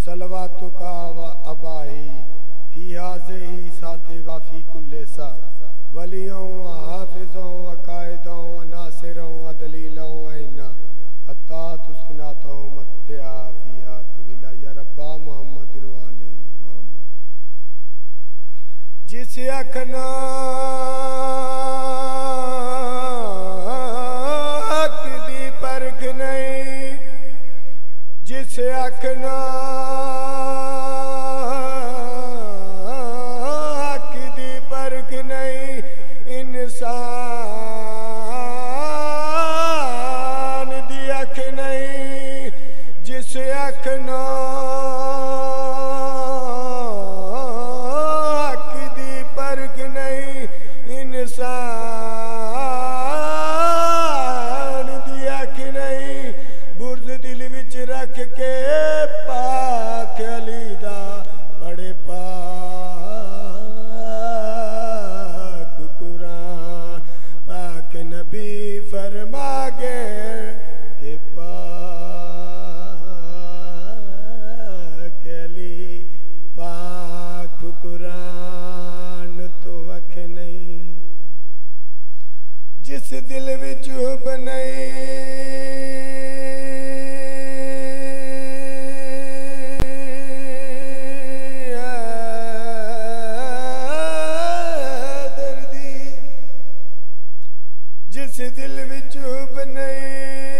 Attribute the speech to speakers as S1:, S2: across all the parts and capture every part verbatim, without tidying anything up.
S1: सलवातुका व अबाही फी हाज़िही साते वाफी कुल्ले सा वलियों व हाफिज़ों व कायदों व नासिरों व दलीलों व इन्ना हत्ता तुस्किनातो मत्या फीहा तवीला या रब्बा मोहम्मद वाले मोहम्मद। जिस अखना हक दी परख नहीं, जिस अखना हक दी परख नहीं, इंसान दी अख नहीं। जिस अखना हक दी परख नहीं, इंसान दी अख नहीं। बुर्द दिल विच रख के पाक अली दा बड़े पाक कुरान पाक नबी फरमा गए के पाक अली पाक कुरान तो अख नहीं। जिस दिल विच हुब नहीं, जिस दिल विच हुब नहीं,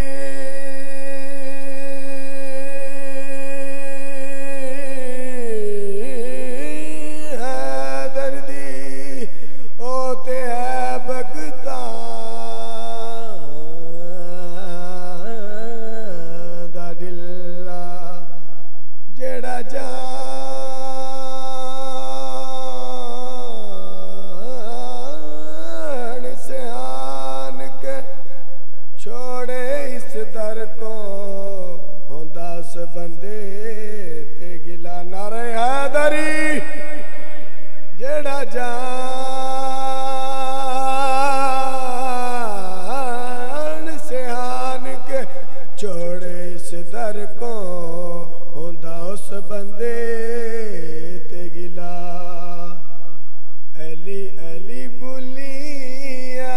S1: है दर्दी ओ ते है भगता दा दिला जेड़ा जान से छोड़े इस दर को होंदा से बंदे ते गिला। नारे हैदरी जेड़ा जान से हान के छोड़े इस दर को होंदा उस बंदे ते गिला। अली अली बुलिया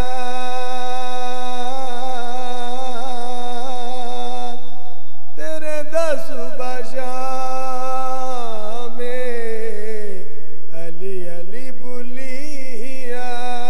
S1: सुबह शाम अली अली बुलिया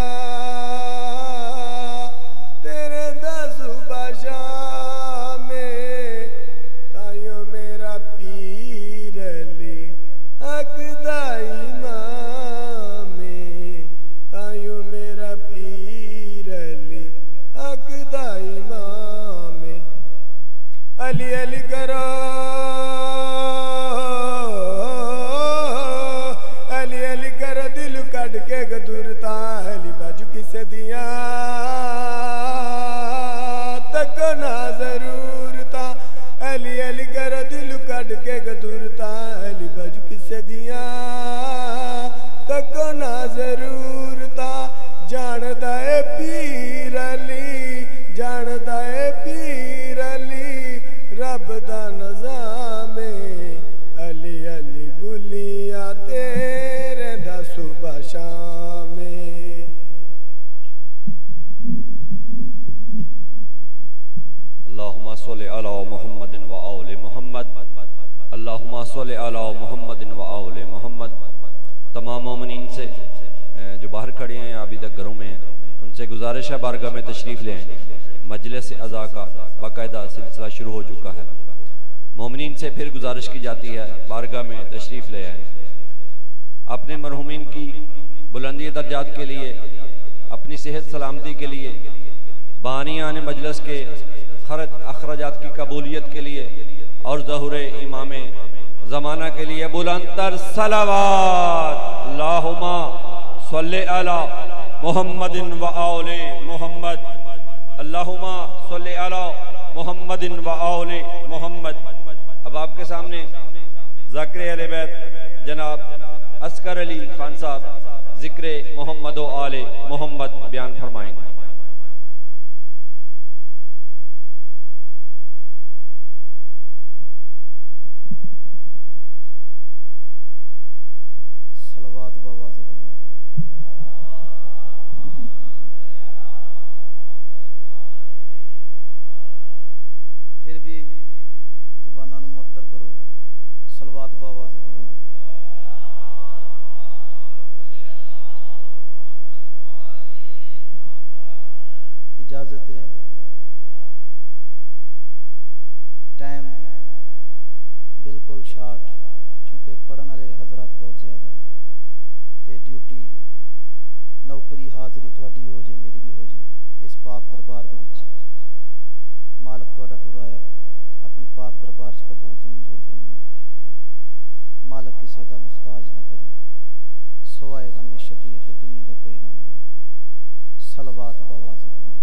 S1: तेरे दस सुबह शाम तायो मेरा पीर अली हक दा इमाम तायो मेरा पीर अली हक दा इमाम। अली अली करो अली अली करो दिल कट के गदुरता अली बाजू किसे दिया तक ना जरूरता। अली अली करो दिल कट के गदुरता अली बाजू किसे दिया तक ना जरूरता। जानदा है पीर अली जानदा है पीर अली रब दा नज़ामे अली अली बुलिया तेरे दा सुबह शामे।
S2: अल्लाहुम्मा सल्लि अला मुहम्मदिन व आले मुहम्मद अल्लाहुम्मा सल्लि अला मुहम्मदिन व आले मुहम्मद। तमाम मोमिनीन से जो बाहर खड़े हैं अभी तक घरों में हैं उनसे गुजारिश है बारगाह में तशरीफ़ ले आएं। मजलिस अज़ा का बाकायदा सिलसिला शुरू हो चुका है। मोमिनीन से फिर गुजारिश की जाती है बारगाह में तशरीफ़ ले आएं। अपने मरहूमीन की बुलंदी दर्जात के लिए अपनी सेहत सलामती के लिए बानियान मजलिस के खर्च अखराजात की कबूलियत के लिए और ज़हूर इमाम ज़माना के लिए बुलंदतर सलावात अल्लाहुम्मा सल्लि अला मुहम्मदिन व आले मुहम्मद अल्लाहुम्मा सल्लि अला मुहम्मदिन व आले मुहम्मद। अब आपके सामने ज़ाकिर अहले बैत जनाब अस्कर अली खान साहब ज़िक्र मोहम्मद व आले मोहम्मद बयान फरमाएंगे।
S3: बाबा से बुलंद। इजाजत है, टाइम बिल्कुल शार्ट, चूँकि पढ़न वाले हजरात बहुत ज़्यादा ते ड्यूटी नौकरी हाज़री थोड़ी हो जाए, मेरी भी हो जाए इस पाक दरबार दे विच। मालक तुहाडा टुराया अपनी पाक दरबार च कबूल तो मंजूर फरमाए। मालक किसी का मुख्ताज न करे, सवाए गम शबीर ते दुनिया का कोई गम नहीं। सलवात बाबा से बुलंद।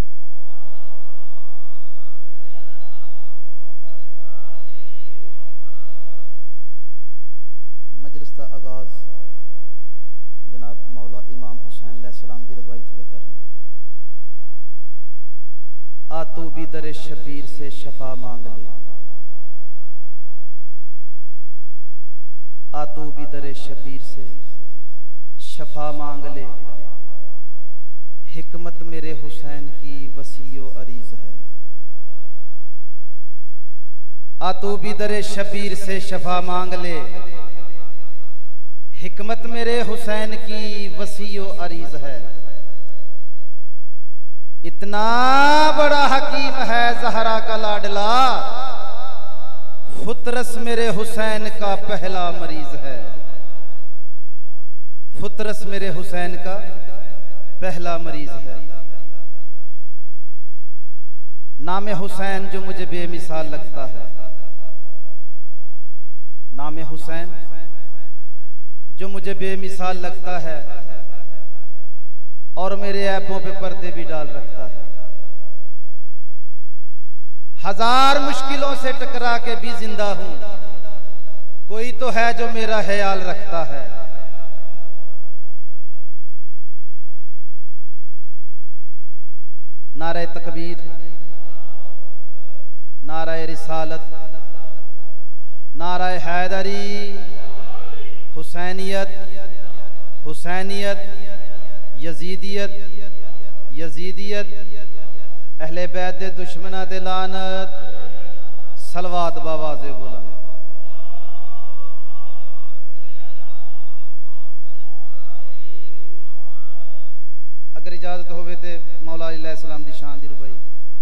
S3: मजलिस का आगाज जनाब मौला इमाम हुसैन अलैहिस्सलाम की रवायत पे करना। आ तू भी दरे शबीर से शफा मांग ले, आ तू भी दरे शबीर से शफा मांग ले। हिकमत मेरे हुसैन की वसीयो अरीज है। आ तू भी दरे शबीर से शफा मांग ले। हिकमत मेरे हुसैन की वसीयो अरीज है। इतना बड़ा हकीम है ज़हरा का लाडला, फुतरस मेरे हुसैन का पहला मरीज है। फुतरस मेरे हुसैन का पहला मरीज है। नाम हुसैन जो मुझे बेमिसाल लगता है, नाम हुसैन जो मुझे बेमिसाल लगता है और मेरे ऐबों पे पर्दे भी डाल रखता है। हजार मुश्किलों से टकरा के भी जिंदा हूं, कोई तो है जो मेरा ख्याल रखता है। नारे तकबीर, नारे रिसालत, नारे हैदरी, हुसैनियत, हुसैनियत, यजीदियत, यजीदियत, अहले बैत दे दुश्मना ते लानत। सलवात बावाज़े बुलंद। अगर इजाजत होवे ते मौला अली अलैहिस्सलाम दी शान दी रुबाई।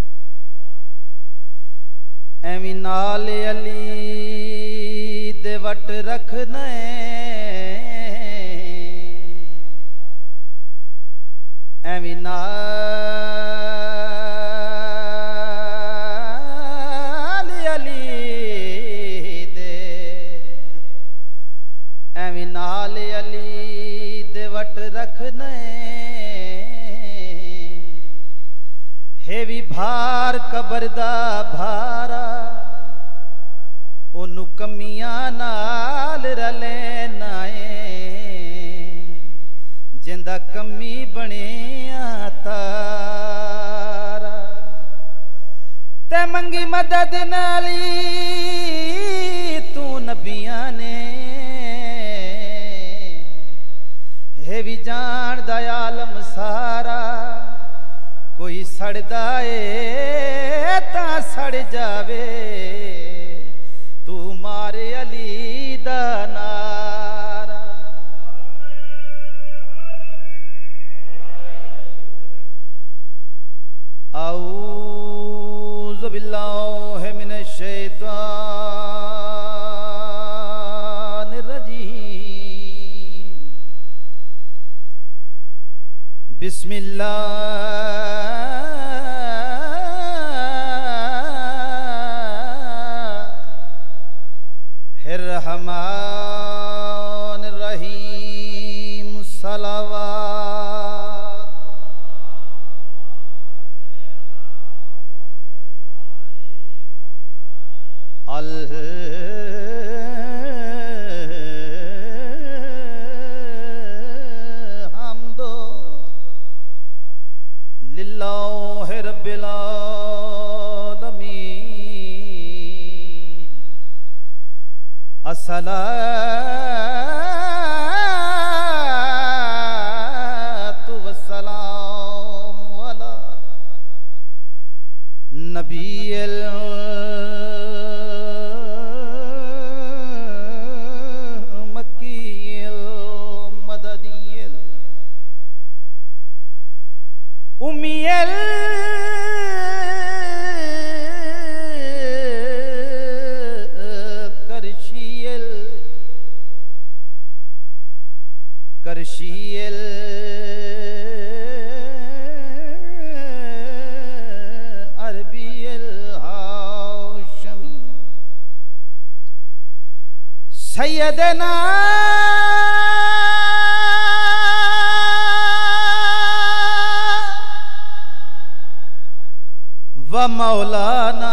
S3: एवी नाल अली दे वट रखने, एवी नाल अली दे, एवी नाल अली दे वट रखने। हेवी भार कबर दा भारा, ओनू कमियां नाल रले नाए। जिंदा कमी बने तारा, ते मंगी मदद नाली तू नबियां ने। हे भी जान दा आलम सारा, कोई सड़दा ए ता सड़ जावे। तू मारे अली दा नारा। औज़ु बिल्लाहि मिनश शैतानिर रजीम। बिस्मिल्लाहिर रहमानिर रहीम। सलावत। अल्हम्दु लिल्लाहि रब्बिल आलमीन। अस्सलातु वस्सलामु अला नबिय्यिल सैयदना व मौलाना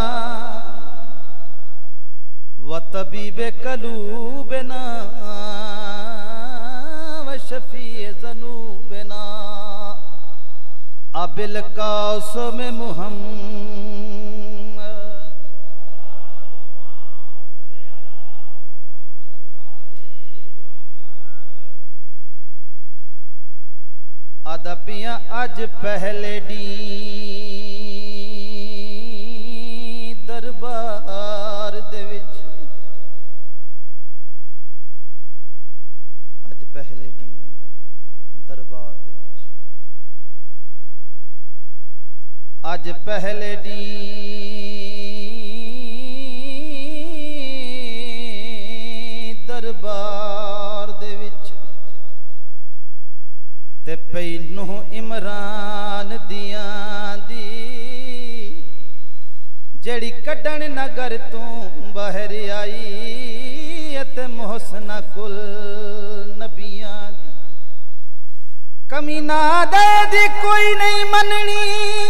S3: व तबीबे कलूबना व शफीए ज़नूबना अबिल कासम मुहम्मद अदपियां अज पहले डी दरबार दे विच अज पहले डी दरबार दे विच अज पहले डी दरबार दे विच ते पैनू इमरान दियां दी जड़ी कड्डण नगर तू बाहर आई ते मोहसना कुल नबियां दी कमीना दे दी कोई नहीं मननी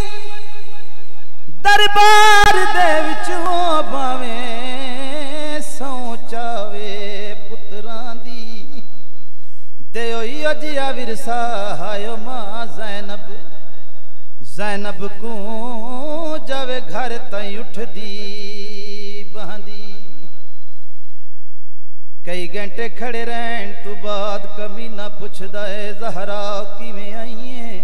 S3: दरबार दे विच वो भावें सौ चावे पुत्रां दी दे अजिया विरसा हायो मां ज़ैनब ज़ैनब को जावे घर तई उठदी बहंदी कई घंटे खड़े रहन तो बाद कमीना पुछदा है ज़हरा किवें आई है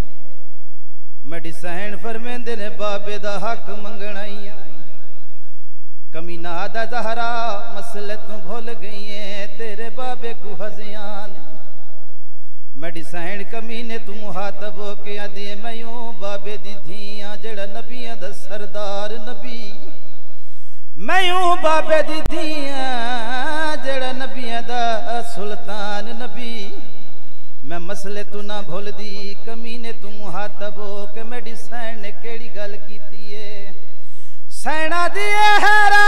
S3: मेडिसन फरमेंदे ने बाबे दा हक मंगण आई कमीना दा ज़हरा मसले तू भूल गई है तेरे बाबे को हज़ियान मेडिसन कमीने तू मुहातब हो के आदि मयूं बाबे दी धियां जड़ा नबियां दा सरदार नबी मयूं बाबे दी धियां जड़ा नबियां दा सुल्तान नबी मैं मसले तू ना भूल दी कमीने तू मुहातब हो के मेडिसन ने केड़ी गल कीती है सैना दी हैरात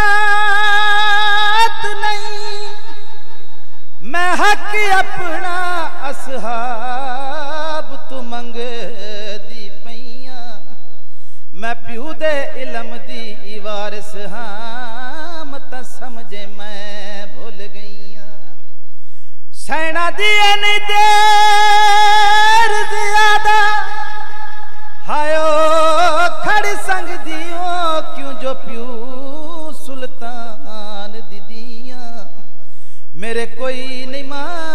S3: नहीं मैं हक अपना असहाब तू मंग दी पैया मैं प्यू दे इलम दी वारिस हाँ मत समझे मैं भूल गई सैना दिए नहीं देर ज्यादा हायो खड़ संग दियो क्यों जो प्यू सुल्तान दीदिया मेरे कोई नहीं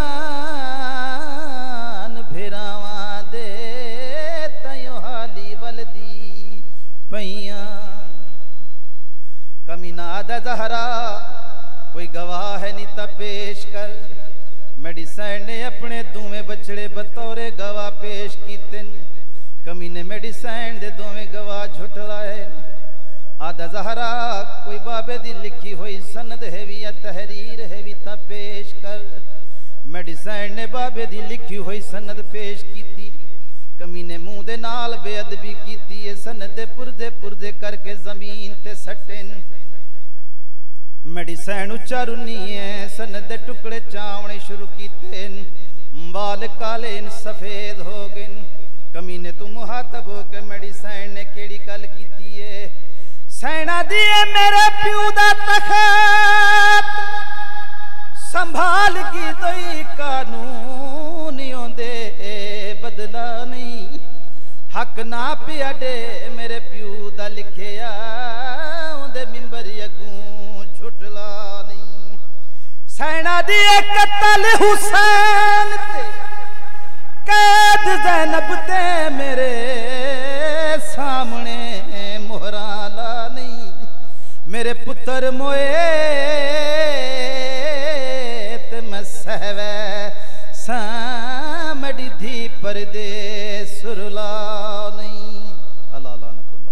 S3: मान भेरावा दे तयो हाली वलदी पैया कमीना दा ज़हरा कोई गवाह है नहीं ता पेश कर मेडिसन ने अपने दोवें बछड़े बतौरे गवाह पेश कीते कमीने मेडिसन दे दोवें गवाह झुटलाए आदा ज़हरा कोई बाबे दी लिखी हुई सनद है भी या तहरीर है भी ता पेश कर मेडिसन ने बाबे दी लिखी हुई सनद पेश कीती कमीने मुंह दे नाल बेअदबी कीती है सनद दे पुरदे पुरदे करके जमीन ते सट्टेन मेडिसन उच्चा रुनी है सनद दे टुकड़े चावने शुरू कीते बाल काले सफेद हो गए कमीने तू मुहातब हो के मेडिसन ने केड़ी गल कीती है सैना दिए मेरे प्यू दा तखत संभाल की दोई कानून दे बदला नहीं हक ना पिया दे मेरे प्यू दा लिखिया उंदे मिंबर अगू झुटला नहीं सैना दिए कत्ल हुसैन ते कैद ज़ैनब ते मेरे सामने मोहरा मेरे पुत्र मोए ते मैं सहवे सामड़ी धी परदे सुरला नहीं अल्लाह लानतुल्लाह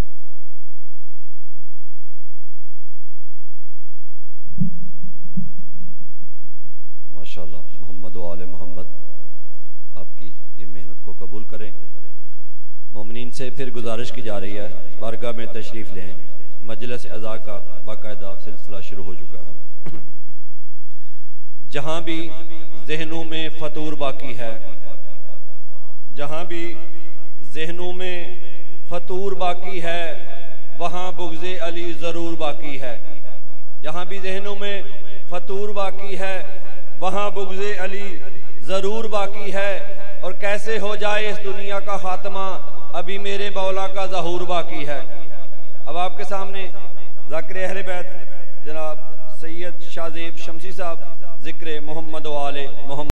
S2: माशाअल्लाह मोहम्मद व आले मोहम्मद आपकी ये मेहनत को कबूल करें मोमिनीन से फिर गुजारिश की जा रही है बारगाह में तशरीफ लें मजलिस अज़ा का बाकायदा सिलसिला शुरू हो चुका है। जहां भी जहनों में फतूर बाकी है, जहां भी जहनों में फतूर बाकी है, वहां बुग़्ज़े अली ज़रूर बाकी है। जहां भी जहनों में फतूर बाकी है, वहां बुग़्ज़े अली ज़रूर बाकी है। और कैसे हो जाए इस दुनिया का खात्मा, अभी मेरे मौला का ज़हूर बाकी है। अब आपके सामने ज़ाकिर अहले बैत जनाब सैयद शाहज़ेब शमसी साहब ज़िक्र मोहम्मद व आले मोहम्मद